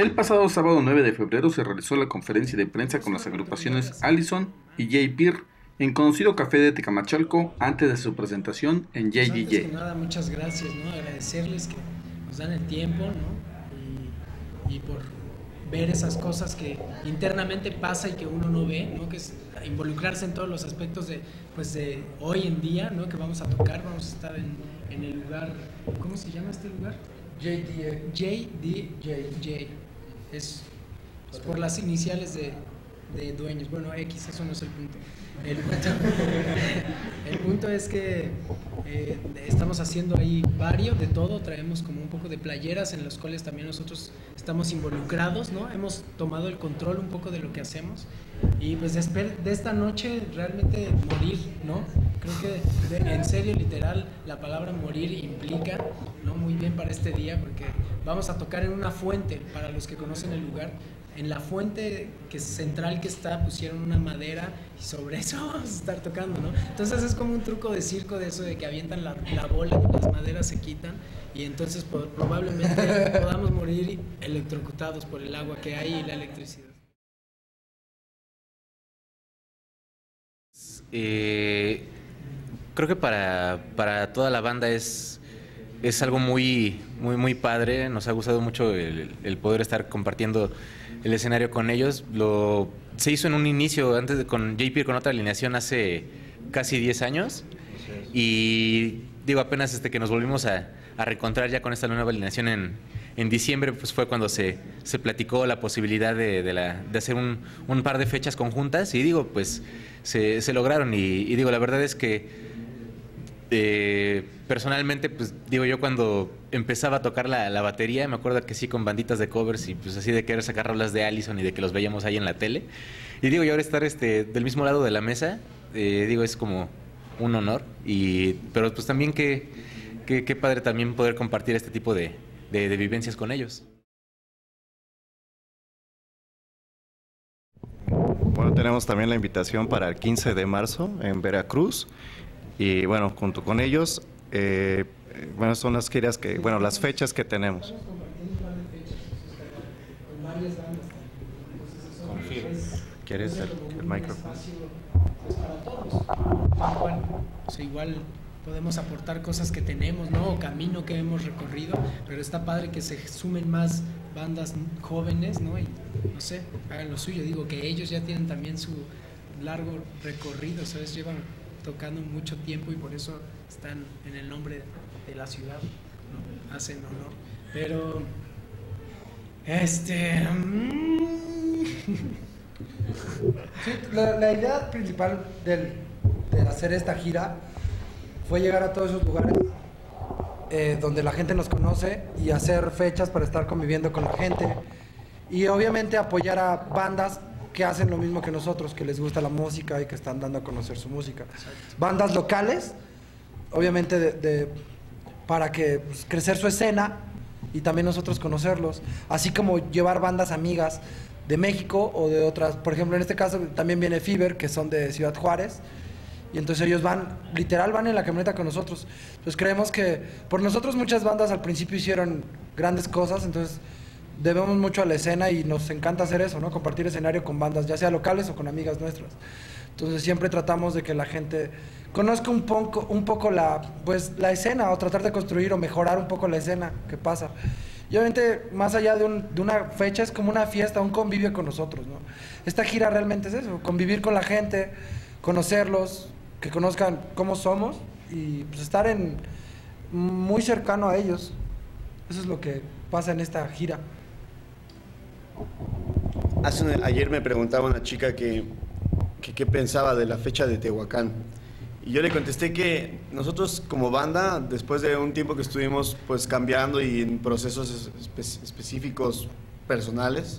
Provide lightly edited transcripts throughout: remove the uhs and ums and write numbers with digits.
El pasado sábado 9 de febrero se realizó la conferencia de prensa con las agrupaciones Allison y J-Peer en conocido café de Tecamachalco antes de su presentación en Pues antes que JDJ. nada, muchas gracias, ¿no? Agradecerles que nos dan el tiempo, ¿no? Y por ver esas cosas que internamente pasa y que uno no ve, ¿no? Que es involucrarse en todos los aspectos de, pues de hoy en día, ¿no? Que vamos a tocar, vamos a estar en el lugar, ¿cómo se llama este lugar? JDJ. Es por las iniciales de dueños. Bueno, X, eso no es el punto. El punto es que estamos haciendo ahí varios de todo, traemos como un poco de playeras en las cuales también nosotros estamos involucrados, ¿no? Hemos tomado el control un poco de lo que hacemos y pues de esta noche realmente morir, ¿no? Creo que en serio, literal, la palabra morir implica, ¿no? Muy bien para este día porque vamos a tocar en una fuente, para los que conocen el lugar. En la fuente que es central que está pusieron una madera y sobre eso vamos a estar tocando, ¿no? Entonces es como un truco de circo de eso de que avientan la bola y las maderas se quitan y entonces probablemente podamos morir electrocutados por el agua que hay y la electricidad. Creo que para toda la banda es algo muy padre. Nos ha gustado mucho el poder estar compartiendo el escenario con ellos. Se hizo en un inicio, con JP, con otra alineación hace casi 10 años. Y digo, apenas que nos volvimos a reencontrar ya con esta nueva alineación en diciembre, pues fue cuando se platicó la posibilidad de hacer un par de fechas conjuntas. Y digo, pues se lograron. Y digo, la verdad es que personalmente, pues digo, yo cuando empezaba a tocar la batería, me acuerdo que sí, con banditas de covers y pues así de querer sacar rolas de Allison y de que los veíamos ahí en la tele. Y digo, y ahora estar del mismo lado de la mesa, digo, es como un honor. Pero pues también qué padre también poder compartir este tipo de vivencias con ellos. Bueno, tenemos también la invitación para el 15 de marzo en Veracruz. Y bueno, junto con ellos, bueno, son las giras las fechas que tenemos. ¿Quieres el micrófono? Pues para todos. Igual podemos aportar cosas que tenemos, ¿no? O camino que hemos recorrido, pero está padre que se sumen más bandas jóvenes, ¿no? Y no sé, hagan lo suyo. Digo que ellos ya tienen también su largo recorrido, ¿sabes? Llevan tocando mucho tiempo y por eso están en el nombre de la ciudad, ¿no? Hacen honor. Pero Sí, la idea principal de hacer esta gira fue llegar a todos esos lugares donde la gente nos conoce y hacer fechas para estar conviviendo con la gente y obviamente apoyar a bandas que hacen lo mismo que nosotros, que les gusta la música y que están dando a conocer su música. Exacto. Bandas locales, obviamente para que crecer su escena y también nosotros conocerlos, así como llevar bandas amigas de México o de otras. Por ejemplo, en este caso también viene Fever, que son de Ciudad Juárez, y entonces ellos literal van en la camioneta con nosotros. Entonces creemos que por nosotros muchas bandas al principio hicieron grandes cosas, entonces debemos mucho a la escena y nos encanta hacer eso, ¿no? Compartir escenario con bandas, ya sea locales o con amigas nuestras. Entonces siempre tratamos de que la gente conozca un poco la escena, o tratar de construir o mejorar un poco la escena que pasa. Y obviamente, más allá de una fecha, es como una fiesta, un convivio con nosotros, ¿no? Esta gira realmente es eso, convivir con la gente, conocerlos, que conozcan cómo somos y pues estar muy cercano a ellos. Eso es lo que pasa en esta gira. Ayer me preguntaba una chica que qué pensaba de la fecha de Tehuacán. Y yo le contesté que nosotros como banda, después de un tiempo que estuvimos pues cambiando y en procesos específicos personales,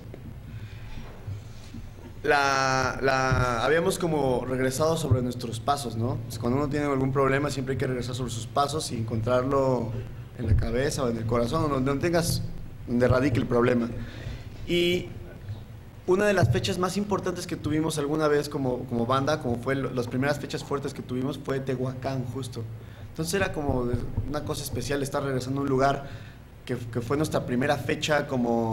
habíamos como regresado sobre nuestros pasos, ¿no? Pues cuando uno tiene algún problema siempre hay que regresar sobre sus pasos y encontrarlo en la cabeza o en el corazón, donde radique el problema. Y una de las fechas más importantes que tuvimos alguna vez como banda, como fue las primeras fechas fuertes que tuvimos, fue Tehuacán, justo. Entonces era como una cosa especial estar regresando a un lugar que fue nuestra primera fecha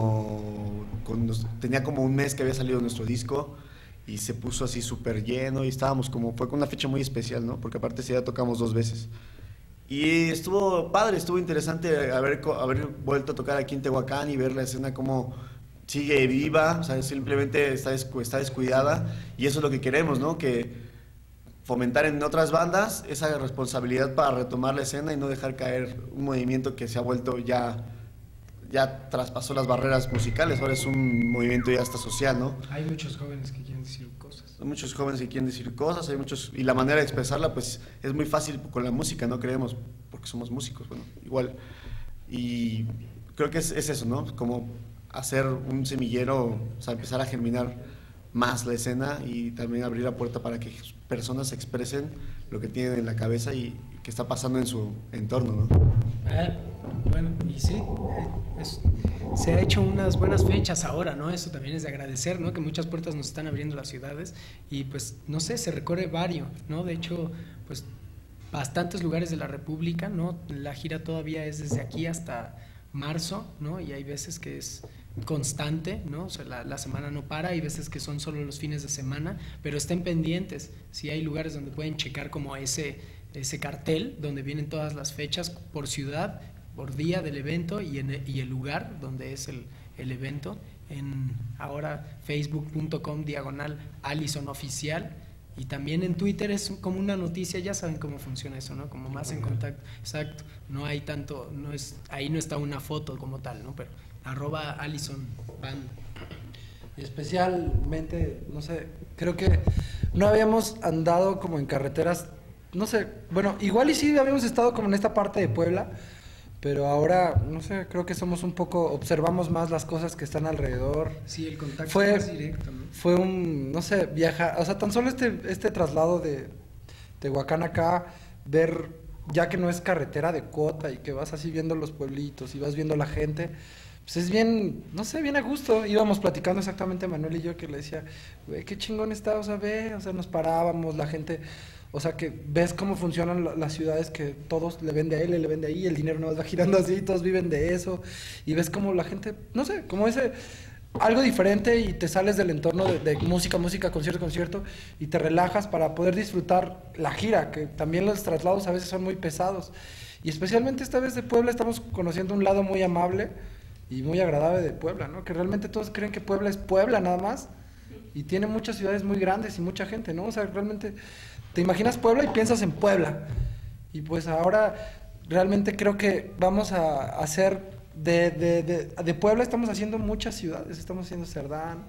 tenía como un mes que había salido nuestro disco y se puso así súper lleno y fue con una fecha muy especial, ¿no? Porque aparte sí ya tocamos 2 veces. Y estuvo padre, estuvo interesante haber vuelto a tocar aquí en Tehuacán y ver la escena como sigue viva, o sea, simplemente está descuidada y eso es lo que queremos, ¿no? Que fomentar en otras bandas esa responsabilidad para retomar la escena y no dejar caer un movimiento que se ha vuelto ya traspasó las barreras musicales, ahora es un movimiento ya hasta social, ¿no? Hay muchos jóvenes que quieren decir cosas. Hay muchos jóvenes que quieren decir cosas, y la manera de expresarla pues es muy fácil con la música, ¿no? Creemos, porque somos músicos, bueno, igual. Y creo que es eso, ¿no? Como hacer un semillero, o sea, empezar a germinar más la escena y también abrir la puerta para que personas expresen lo que tienen en la cabeza y que está pasando en su entorno, ¿no? Bueno, y sí, se ha hecho unas buenas fechas ahora, ¿no? Eso también es de agradecer, ¿no? Que muchas puertas nos están abriendo las ciudades y pues, no sé, se recorre varios, ¿no? De hecho, pues bastantes lugares de la República, ¿no? La gira todavía es desde aquí hasta marzo, ¿no? Y hay veces que es constante, ¿no? O sea, la semana no para, hay veces que son solo los fines de semana, pero estén pendientes, si hay lugares donde pueden checar como ese cartel, donde vienen todas las fechas por ciudad, por día del evento y el lugar donde es el evento, en ahora facebook.com/Alison Oficial, y también en Twitter es como una noticia, ya saben cómo funciona eso, ¿no? Como más en contacto, exacto, no hay tanto, ahí no está una foto como tal, ¿no? Pero @AlisonBand. Y especialmente, no sé, creo que no habíamos andado como en carreteras, no sé, bueno, igual y sí habíamos estado como en esta parte de Puebla, pero ahora, no sé, creo que somos un poco, observamos más las cosas que están alrededor. Sí, el contacto es más directo, ¿no? Fue no sé, viajar, o sea, tan solo este traslado de Tehuacán acá, ver, ya que no es carretera de cuota y que vas así viendo los pueblitos y vas viendo la gente, pues es bien, no sé, bien a gusto. Íbamos platicando exactamente Manuel y yo, que le decía, güey, qué chingón está, o sea, nos parábamos, la gente, o sea, que ves cómo funcionan las ciudades, que todos le vende a él, le vende ahí, el dinero no va girando así, todos viven de eso, y ves cómo la gente, no sé, como algo diferente, y te sales del entorno de música, concierto, y te relajas para poder disfrutar la gira, que también los traslados a veces son muy pesados, y especialmente esta vez de Puebla estamos conociendo un lado muy amable y muy agradable de Puebla, ¿no? Que realmente todos creen que Puebla es Puebla nada más, y tiene muchas ciudades muy grandes y mucha gente, ¿no? O sea, realmente te imaginas Puebla y piensas en Puebla, y pues ahora realmente creo que vamos a hacer de Puebla, estamos haciendo muchas ciudades, estamos haciendo Cerdán,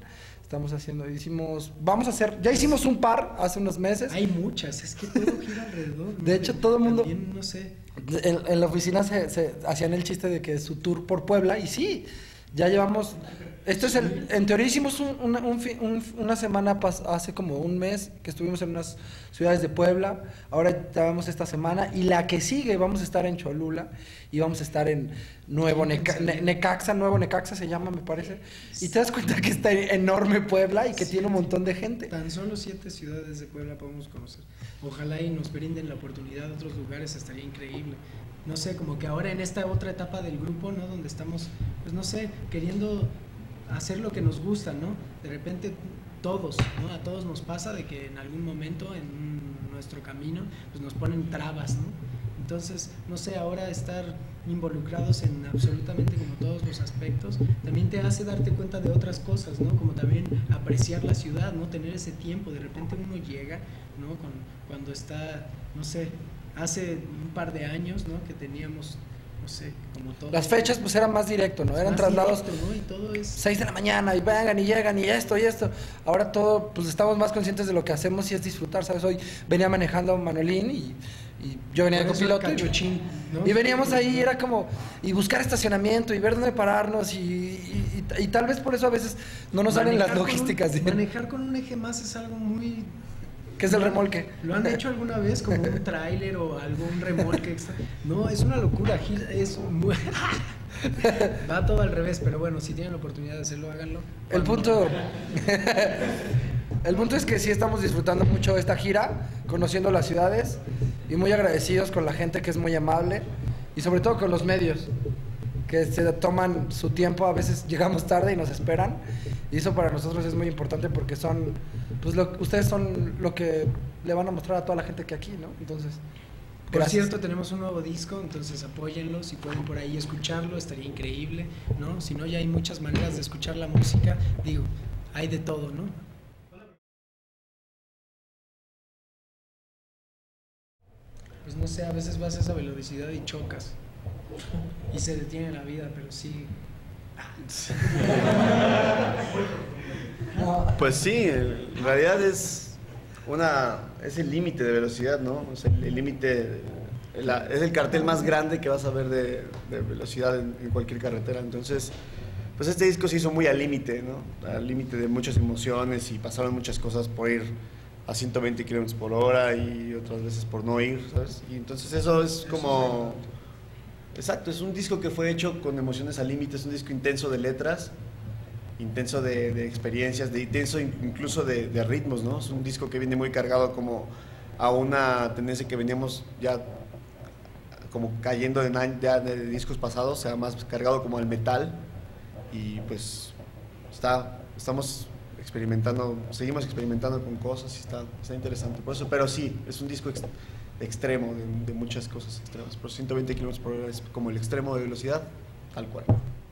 ya hicimos un par hace unos meses. Hay muchas, es que todo gira alrededor, ¿no? De hecho, todo el mundo, también, no sé, en la oficina se hacían el chiste de que es su tour por Puebla, y sí, ya llevamos, en teoría hicimos una semana, hace como un mes que estuvimos en unas ciudades de Puebla, ahora ya vamos esta semana, y la que sigue vamos a estar en Cholula, y vamos a estar en Nuevo Necaxa se llama, me parece, y te das cuenta que está enorme Puebla y que tiene un montón de gente. Tan solo 7 ciudades de Puebla podemos conocer. Ojalá y nos brinden la oportunidad de otros lugares, estaría increíble. No sé, como que ahora en esta otra etapa del grupo, ¿no? Donde estamos, pues no sé, queriendo hacer lo que nos gusta, ¿no? De repente todos, ¿no? A todos nos pasa de que en algún momento en nuestro camino, pues nos ponen trabas, ¿no? Entonces, no sé, ahora estar involucrados en absolutamente como todos los aspectos, también te hace darte cuenta de otras cosas, ¿no? Como también apreciar la ciudad, ¿no? Tener ese tiempo, de repente uno llega, ¿no? Cuando está, no sé, hace un par de años, ¿no? Que teníamos, no sé, como todo. Las fechas pues eran más directo, ¿no? Eran traslados directo, ¿no? Y todo es 6 de la mañana y vengan y llegan y esto. Ahora todo, pues estamos más conscientes de lo que hacemos y es disfrutar, ¿sabes? Hoy venía manejando Manuelín y yo venía de copiloto ¿no? Y veníamos ahí, era como, y buscar estacionamiento y ver dónde pararnos y tal vez por eso a veces no nos salen las logísticas. Manejar con un eje más es algo muy... ¿Qué es el remolque? ¿Lo han hecho alguna vez como un tráiler o algún remolque extra? No, es una locura, es muy... Va todo al revés, pero bueno, si tienen la oportunidad de hacerlo, háganlo. El punto es que sí estamos disfrutando mucho esta gira, conociendo las ciudades y muy agradecidos con la gente que es muy amable y sobre todo con los medios. que se toman su tiempo, a veces llegamos tarde y nos esperan, y eso para nosotros es muy importante porque son, pues ustedes son lo que le van a mostrar a toda la gente que aquí, ¿no? Entonces, por gracias. cierto, tenemos un nuevo disco, entonces apóyenlo, si pueden por ahí escucharlo, estaría increíble, ¿no? Si no, ya hay muchas maneras de escuchar la música, digo, hay de todo, ¿no? Pues no sé, a veces vas a esa velocidad y chocas, y se detiene la vida, pero sí. Pues sí, en realidad es el límite de velocidad, ¿no? O sea, el límite, es el cartel más grande que vas a ver de velocidad en cualquier carretera. Entonces, pues este disco se hizo muy al límite, ¿no? Al límite de muchas emociones, y pasaron muchas cosas por ir a 120 kilómetros por hora y otras veces por no ir, ¿sabes? Y entonces eso es como... Exacto, es un disco que fue hecho con emociones al límite, es un disco intenso de letras, intenso de experiencias, intenso incluso de ritmos, ¿no? Es un disco que viene muy cargado como a una tendencia que veníamos ya como cayendo ya de discos pasados, o sea, más cargado como al metal, y pues estamos experimentando, seguimos experimentando con cosas y está interesante por eso, pero sí, es un disco extremo de muchas cosas extremas, pero 120 kilómetros por hora es como el extremo de velocidad, tal cual.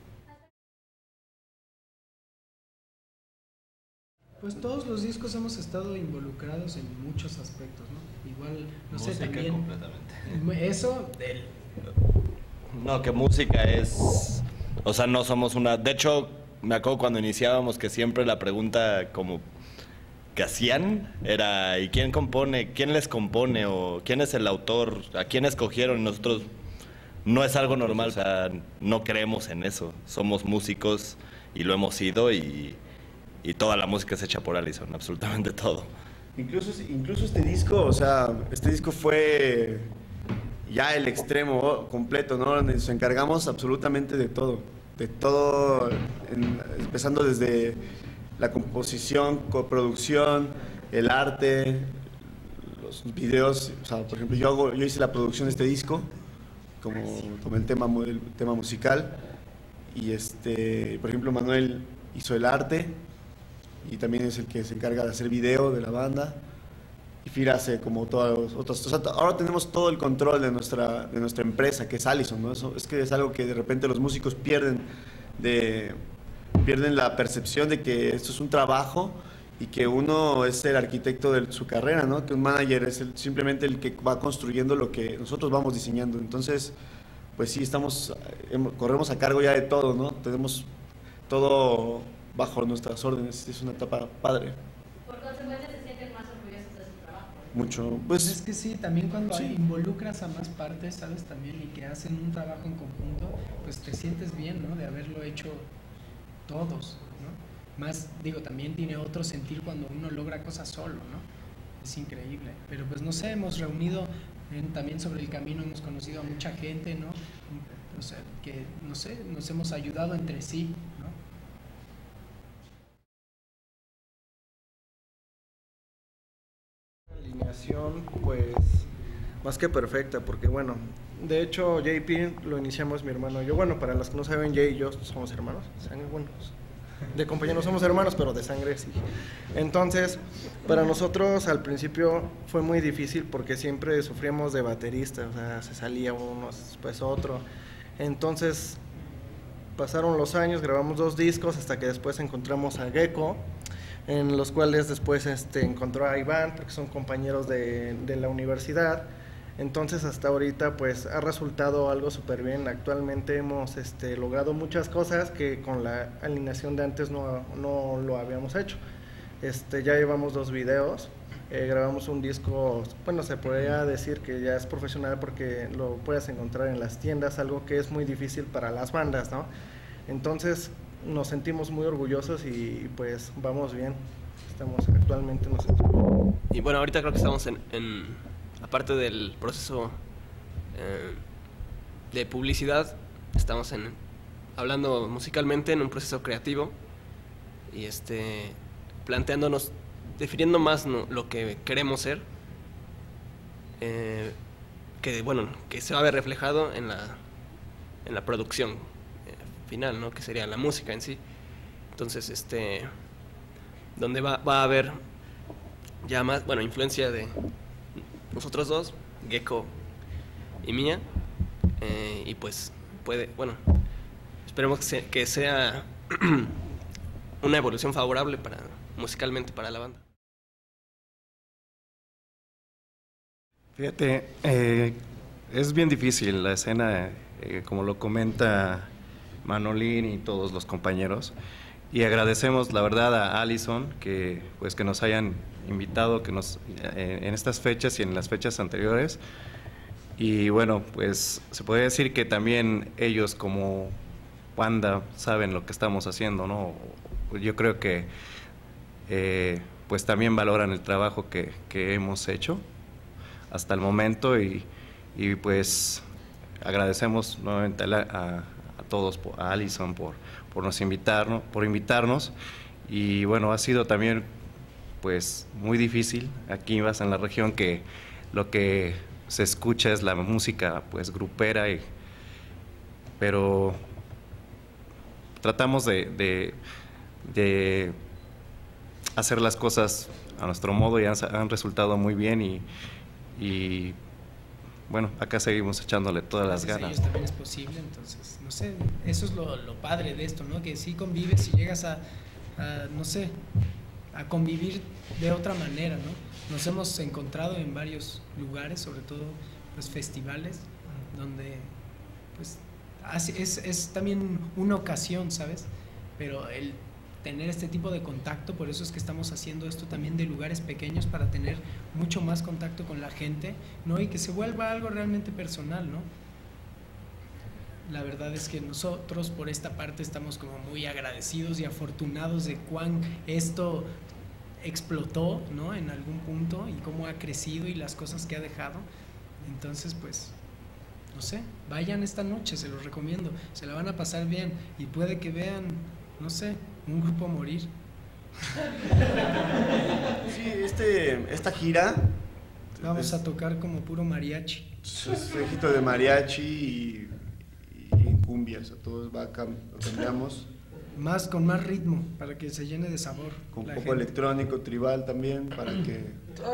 Pues todos los discos hemos estado involucrados en muchos aspectos, ¿no? Igual, no sé, Música también... completamente. Eso, No, que música es... O sea, no somos una... De hecho, me acuerdo cuando iniciábamos que siempre la pregunta como que hacían era ¿y quién compone? ¿Quién les compone? ¿O quién es el autor? ¿A quién escogieron? Y nosotros no es algo normal, o sea, no creemos en eso. Somos músicos y lo hemos sido, y toda la música es hecha por Allison, absolutamente todo. Incluso este disco, o sea, este disco fue ya el extremo completo, ¿no? Nos encargamos absolutamente de todo, empezando desde la composición, coproducción, el arte, los videos. O sea, por ejemplo, yo hice la producción de este disco, como el tema musical, y por ejemplo, Manuel hizo el arte, y también es el que se encarga de hacer video de la banda, y Fira hace como todas las otras. O sea, ahora tenemos todo el control de nuestra empresa, que es Allison, ¿no? Eso es que es algo que de repente los músicos pierden la percepción de que esto es un trabajo y que uno es el arquitecto de su carrera, ¿no? Que un manager es simplemente el que va construyendo lo que nosotros vamos diseñando. Entonces, pues sí, corremos a cargo ya de todo, ¿no? Tenemos todo bajo nuestras órdenes. Es una etapa padre. Por consecuencia, se sienten más orgullosos de su trabajo. Mucho, pues... Es que sí, también cuando sí. Involucras a más partes, ¿sabes? También, y que hacen un trabajo en conjunto, pues te sientes bien, ¿no? De haberlo hecho todos, ¿no? Más, digo, también tiene otro sentir cuando uno logra cosas solo, ¿no? Es increíble. Pero pues no sé, hemos reunido también sobre el camino, hemos conocido a mucha gente, ¿no? O sea, que, no sé, nos hemos ayudado entre sí, ¿no? Alineación, pues, más que perfecta, porque bueno, de hecho JP lo iniciamos mi hermano y yo. Bueno, para los que no saben, Jay y yo somos hermanos, sangre, bueno, de compañía no somos hermanos, pero de sangre sí. Entonces, para nosotros al principio fue muy difícil porque siempre sufríamos de baterista, o sea, se salía uno, después otro. Entonces, pasaron los años, grabamos 2 discos hasta que después encontramos a Gecko, en los cuales después encontró a Iván, porque son compañeros de la universidad. Entonces hasta ahorita pues ha resultado algo súper bien. Actualmente hemos logrado muchas cosas que con la alineación de antes no lo habíamos hecho. Ya llevamos 2 videos, grabamos un disco, bueno, se podría decir que ya es profesional porque lo puedes encontrar en las tiendas, algo que es muy difícil para las bandas, ¿no? Entonces nos sentimos muy orgullosos y pues vamos bien. Actualmente nos sentimos. Y bueno, ahorita creo que estamos aparte del proceso de publicidad, estamos hablando musicalmente en un proceso creativo y planteándonos, definiendo más lo que queremos ser, que bueno, que se va a ver reflejado en la producción. final, ¿no? Que sería la música en sí. Entonces, donde va a haber ya más, bueno, influencia de nosotros dos, Gecko y mía, y pues esperemos que sea una evolución favorable musicalmente para la banda. Fíjate, es bien difícil la escena, como lo comenta Manolín y todos los compañeros, y agradecemos la verdad a Allison que nos hayan invitado en estas fechas y en las fechas anteriores. Y bueno, pues se puede decir que también ellos como banda saben lo que estamos haciendo, ¿no? Yo creo que pues también valoran el trabajo que hemos hecho hasta el momento, y pues agradecemos nuevamente a todos, a Allison por invitarnos, y bueno, ha sido también pues muy difícil aquí más en la región, que lo que se escucha es la música pues grupera, pero tratamos de hacer las cosas a nuestro modo y han resultado muy bien, y bueno, acá seguimos echándole todas las ganas. Ellos también es posible, entonces, no sé, eso es lo padre de esto, ¿no? Que sí convives y llegas a no sé, a convivir de otra manera, ¿no? Nos hemos encontrado en varios lugares, sobre todo pues festivales, donde pues es también una ocasión, ¿sabes? Pero el tener este tipo de contacto, por eso es que estamos haciendo esto también de lugares pequeños, para tener mucho más contacto con la gente, ¿no? Y que se vuelva algo realmente personal, ¿no? La verdad es que nosotros por esta parte estamos como muy agradecidos y afortunados de cuán esto explotó, ¿no? En algún punto, y cómo ha crecido y las cosas que ha dejado. Entonces, pues, no sé, vayan esta noche, se los recomiendo, se la van a pasar bien, y puede que vean, no sé, un grupo morir. Sí, esta gira vamos a tocar como puro mariachi. Es ejito de mariachi y cumbias, a todos lo cambiamos. Con más ritmo, para que se llene de sabor. Con un poco electrónico, tribal también, para que...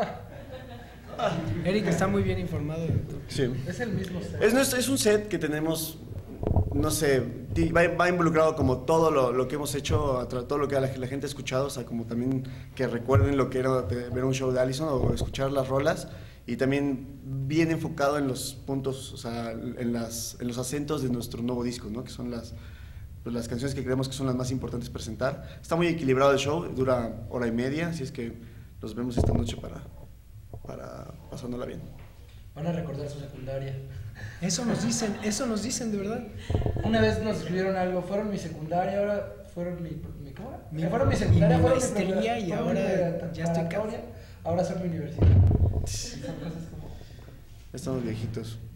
Eric está muy bien informado de todo. Sí. Es el mismo set. Es un set que tenemos, no sé, va involucrado como todo lo que hemos hecho, todo lo que la gente ha escuchado, o sea, como también que recuerden lo que era ver un show de Allison o escuchar las rolas, y también bien enfocado en los puntos, o sea, en los acentos de nuestro nuevo disco, ¿no? Que son las canciones que creemos que son las más importantes presentar. Está muy equilibrado el show, dura 1:30, así es que los vemos esta noche para pasándola bien. Van a recordar su secundaria. Eso nos dicen de verdad. Una vez nos escribieron algo, fueron mi secundaria, ahora fueron mi ¿cómo era? Fueron mi secundaria, mi fueron maestría, y ahora ya estoy acá. Ahora son mi universidad. Son cosas como... Estamos viejitos.